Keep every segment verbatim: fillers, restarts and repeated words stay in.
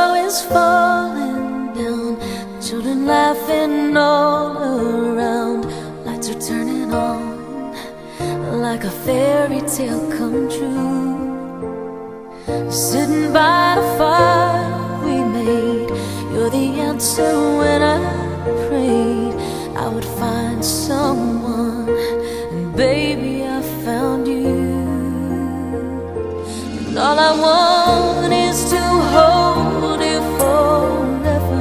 snow is falling down, children laughing all around. Lights are turning on like a fairy tale come true. Sitting by the fire we made, you're the answer when I prayed I would find someone, and baby I found you. And all I want is to hold you forever,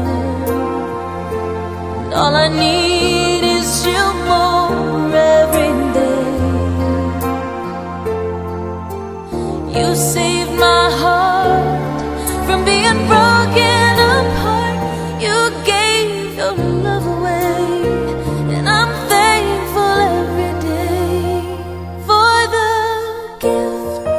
and all I need is you more every day. You saved my heart from being broken apart. You gave your love away, and I'm thankful every day for the gift.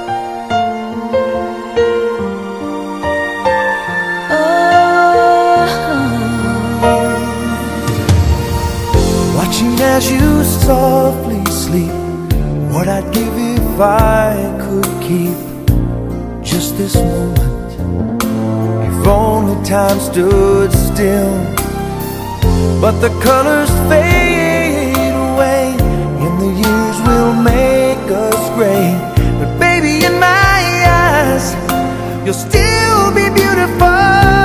Oh. Watching as you softly sleep, what I'd give if I could keep just this moment. If only time stood still, but the colors fade away, and the years will make us gray. But baby, in my eyes, you'll still be beautiful.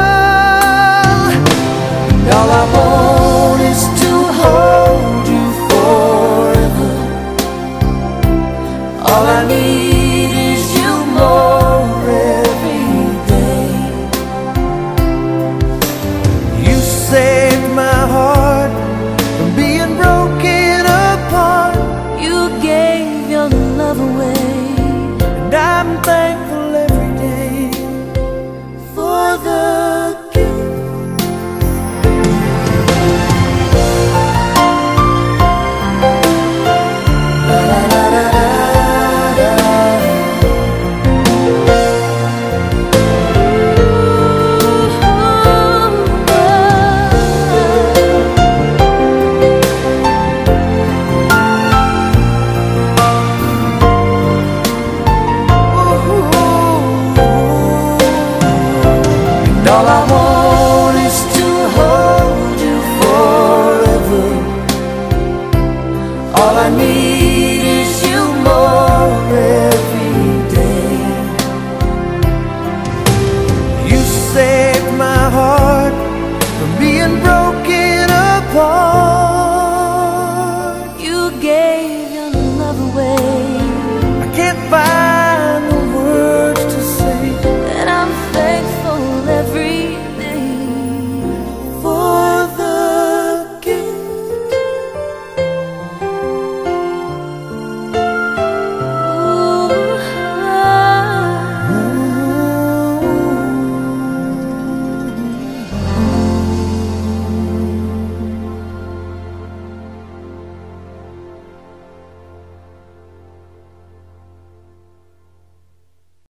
And all I want is to hold you forever. All I need is you more every day. You saved my heart from being broken apart. You gave your love away, and I'm thankful every day for the gift. All I want